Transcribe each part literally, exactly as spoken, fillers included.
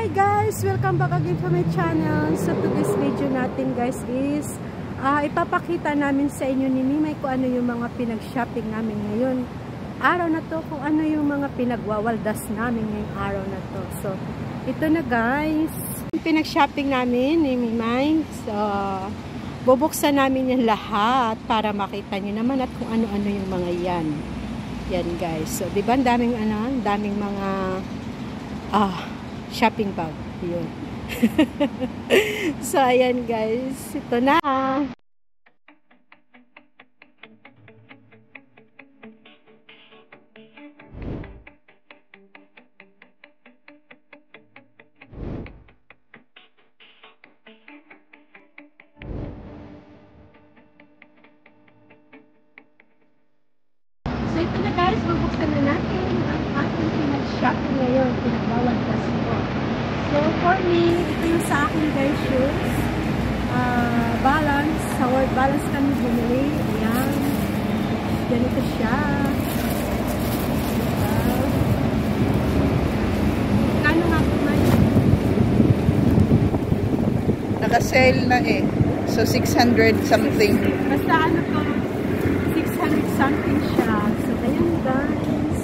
Hi guys! Welcome back again to my channel. So today's video natin guys is uh, ipapakita namin sa inyo ni Mimay kung ano yung mga pinag-shopping namin ngayon. Araw na to, kung ano yung mga pinagwawaldas namin ngayong araw na to. So ito na guys, pinag-shopping namin ni Mimay. So bubuksan namin yung lahat para makita nyo naman at kung ano-ano yung mga yan. Yan guys. So diba ang daming ano, daming mga ah shopping bag. Yun. So, ayan guys. Ito na. So, ito na guys. Bubuksan na natin ang ating pinag-shopping ngayon. Pinagbawaldas ko. So, for me, ito yung sa akin guys shoes. Uh, balance. Sa word balance kami bumili. Ayan. Ganito siya. Uh, Kano nga po man? Naka-sale na eh. So, six hundred something. Basta ano to, six hundred something siya. So, ayan guys.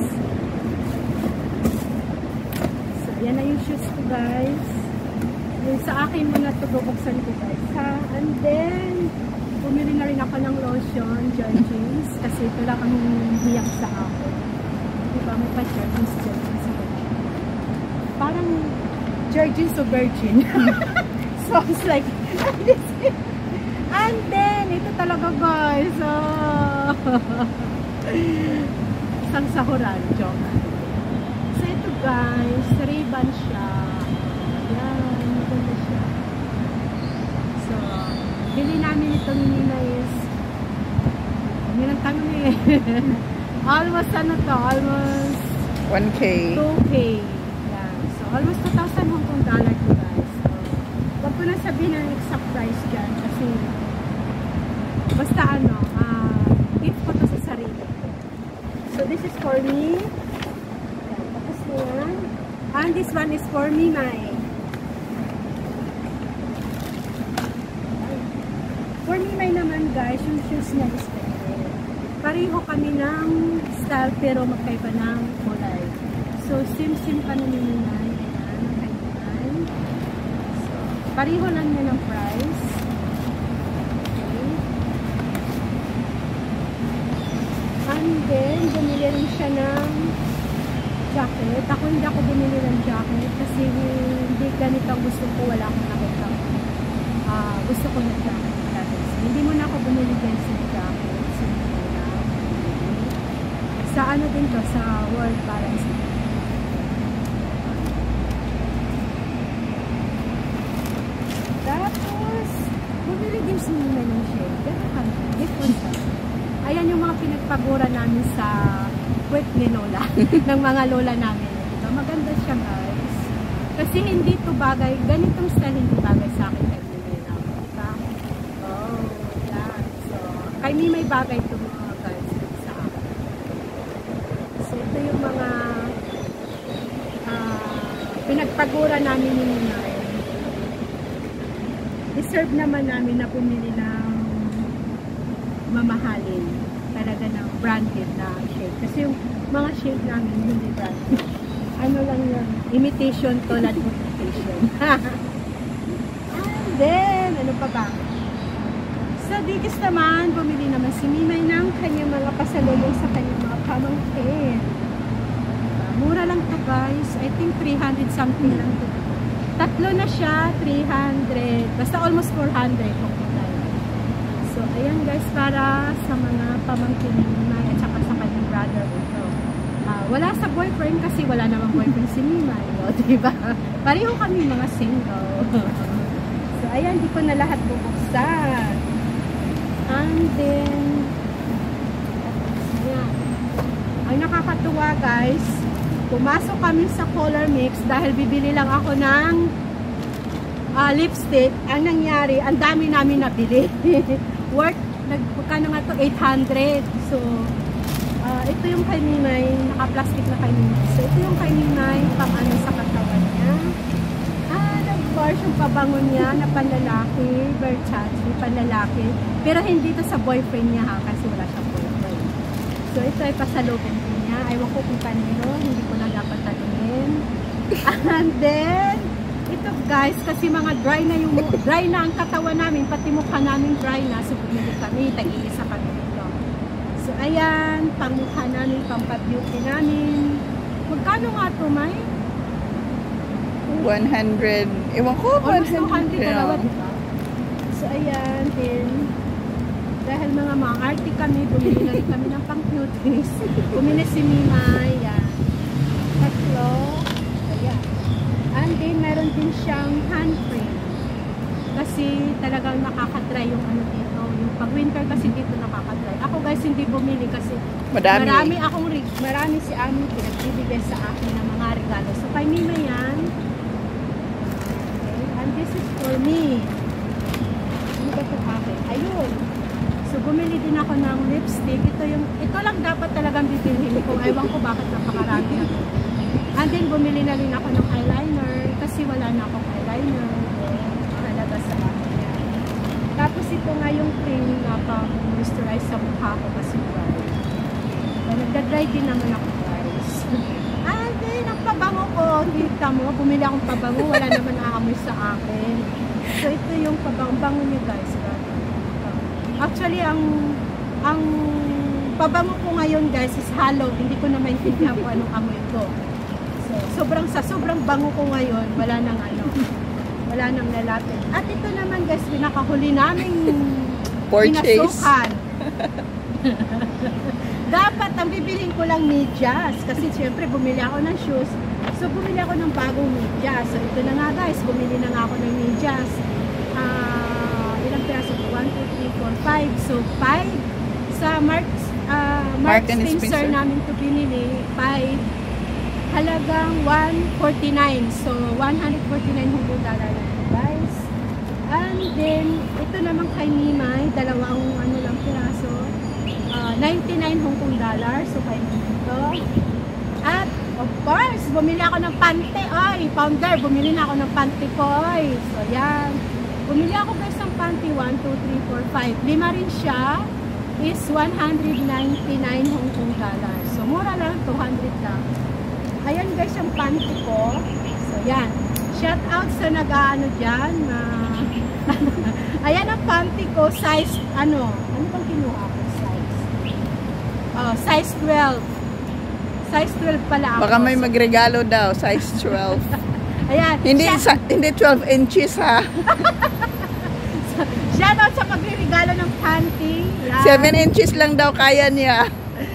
So, yan na yung shoes ko guys. Yung sa akin muna ito bubuksan ko guys ha. And then, bumili na rin ako ng lotion, Jergens. Kasi ito lang ang hiyak sa ako. Diba? May pa Jergens, Jergens. Parang Jergens o Virgin. So, it's like, this is, and then, ito talaga guys. Oh. Isang sahuran, joke. So, ito guys, Ray-Ban siya. Ayan, maganda siya. So, bili namin ito ni Nina is, nilang tanong eh. Almost ano to, almost one K. two K. Yan. So, almost two thousand Hong Kong dollar to guys. So, wag ko na sabihin ang exact price dyan kasi basta ano, uh, gift ko to sa sarili. So, this is for me. Yan, tapos na yan. And this one is for me, my. For me, may naman guys, yung shoes niya is better. Pareho kami ng style pero magkaiba ng kulay. So, sim-sim pa na nininay. Ayan, magkaiban. So, pareho lang niya ng price. Okay. And then, bumili rin siya ng jacket. Ako hindi ako bumili ng jacket kasi hindi ganito ang gusto ko. Wala akong nakita. Uh, gusto ko ng jacket. Hindi mo na ako bumili guys ng jacket. So, sa ano din to? Sa World Balance. Tapos, bumili din si Nina ng shade. Gano'n kami. Different siya. Ayan yung mga pinagpagura namin sa work ni Lola. ng mga lola namin. Diba? Maganda siya guys. Kasi hindi to bagay. Ganitong style hindi bagay sa akin. Kay me may bagay ito mga guys sa akin. So ito yung mga uh, pinagpagura namin ni Ninay. Deserve naman namin na pumili ng mamahalin. Talaga ng branded na shade. Kasi yung mga shade namin hindi branded. Ano lang yun? Imitation tulad imitation. And then, ano pa ba? Sa Digis naman, bumili naman si Mimay ng kanyang mga pasalubong sa kanyang mga pamangkin. Mura lang to guys. I think three hundred something lang to. Tatlo na siya, three hundred. Basta almost four hundred. So, ayan guys, para sa mga pamangkin ni Mimay at saka sa kanyang brother. Ito. Uh, wala sa boyfriend kasi wala namang boyfriend si Mimay. O, diba? Pareho kami mga single. So, ayan, di ko na lahat bubuksan. And then, ayan. Ay nakakatuwa guys, pumasok kami sa color mix dahil bibili lang ako ng uh, lipstick. Ang nangyari, ang dami namin nabili. Worth, nagpukano nga to, eight hundred. So, uh, ito yung kay Mimay, naka-plastic na kay Mimay. So, ito yung kay Mimay, pang ano sa katawan niya. course, yung pabango niya na panlalaki, Versace, panlalaki. Pero hindi to sa boyfriend niya ha, kasi wala siyang boyfriend. So ito ay pasalubong din niya. Ewan ko kung kanino, hindi ko na dapat tanungin. And then, ito guys, kasi mga dry na yung dry na ang katawan namin, pati mukha namin dry na. So bumili kami, tag-iisa kami dito. So ayan, pangmukha namin, pampabeauty namin. Magkano nga ito, May? one hundred. Ewan ko, almost two hundred yeah. dalawa, diba? So ayan, then dahil mga mga arty kami, bumili na rin kami ng pang-cuties. Bumili si Mimay, yan. Tatlo. Ayan. And then, meron din siyang hand cream. Kasi talagang nakakatry yung ano dito. Yung pag-winter kasi dito nakakatry. Ako guys, hindi bumili kasi Madami. marami akong, marami si Ami pinagbibigay sa akin ng mga regalo. So, kay Mimay yan. Okay. And this is for me. Ano ba ito akin? Ayun. So, bumili din ako ng lipstick. Ito yung, ito lang dapat talagang bibilhin ko. Ewan ko bakit napakarami ako. And then, bumili na rin ako ng eyeliner. Kasi wala na akong eyeliner. Mahalaga sa akin yan. Tapos, ito nga yung cream na pang-moisturize sa mukha ko kasi dry. So, nagda-dry din naman ako, guys. And then, ang pabango ko. Kita mo, bumili akong pabango. Wala naman aamoy sa akin. So, ito yung pabango niya, guys. Actually, ang ang pabango ko ngayon guys is hollow. Hindi ko na maintindihan kung anong amoy ko. So, sobrang sa sobrang bango ko ngayon, wala nang ano, wala nang lalapit. At ito naman guys, pinakahuli naming pinasukan. Dapat ang bibilin ko lang medyas. Kasi syempre bumili ako ng shoes. So, bumili ako ng bagong medyas. So, ito na nga guys, bumili na nga ako ng medyas. Ah... Uh, ilang piraso ko? one, two, three, four, five. So, five. Sa Marks, uh, Marks Mark Spencer, Spencer namin ito binili. five. Halagang one forty-nine. So, one forty-nine Hong Kong dollar lang ito, guys. And then, ito naman kay Mimay. Dalawang ano lang piraso. Uh, ninety-nine Hong Kong dollar. So, kay Mimay ito. At, of course, bumili ako ng panty. Ay, founder, bumili na ako ng panty ko. Ay. So, yan. Bumili ako guys ng panty, one, two, three, four, five. Lima rin siya is one ninety-nine Hong Kong dollar. So, mura lang, two hundred lang. Ayan guys yung panty ko. So, yan. Shout out sa nag-ano dyan. Uh, ayan ang panty ko. Size, ano? Ano bang kinuha ko? Size? Oh, size twelve. Size twelve pala ako. Baka may magregalo daw, size twelve. Ayan. Hindi sa, hindi twelve inches ha. Shout out sa magre-regalo ng panty. seven inches lang daw kaya niya.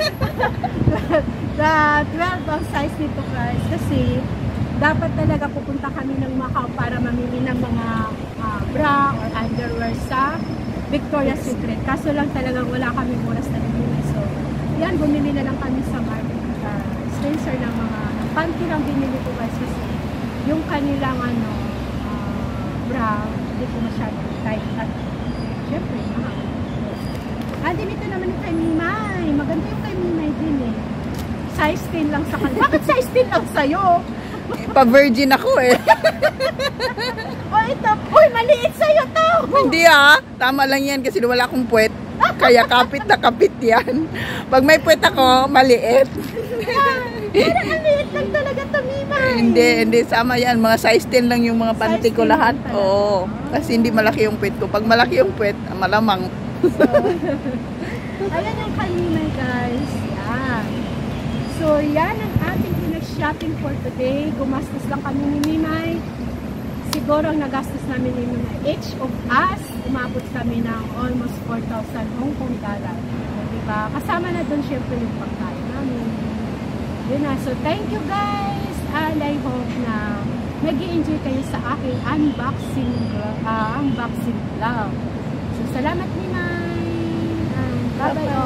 The twelve ang size nito guys. Kasi dapat talaga pupunta kami ng Macau para mamili ng mga uh, bra or underwear sa Victoria's Secret. Kaso lang talagang wala kami oras na bumili. So, yan, bumili na lang kami sa Mark uh, Spencer ng mga panty lang binili ko guys. Kasi yung kanilang ano, uh, bra, hindi ko masyadong tight at syempre, mahal. Ah, din ito naman yung kay Mimay. Maganda yung kay Mimay din eh. Size ten lang sa kanya. Bakit size ten lang sa'yo? Pa-virgin ako eh. Oh, ito. Uy, maliit sa'yo to. Hindi ah. Tama lang yan kasi wala akong puwet. Kaya kapit na kapit yan. Pag may puwet ako, maliit. Pero maliit lang talaga to, Mimay. Hindi, hindi. Sama yan. Mga size ten lang yung mga panty ko lahat. Oo. Kasi hindi malaki yung puwet ko. Pag malaki yung puwet, malamang. So, ayan yung kay Mimay, guys. Yan. So, yan ang ating pinag-shopping for today. Gumastos lang kami ni Mimay. Siguro ang nagastos namin ni Mimay, each of us, umabot kami ng almost four thousand Hong Kong dollar. Diba? Kasama na doon syempre yung pagkain namin. Yun na. So, thank you guys. And I hope na nag-i-enjoy kayo sa aking unboxing uh, unboxing vlog. So, salamat Mimay. And bye-bye.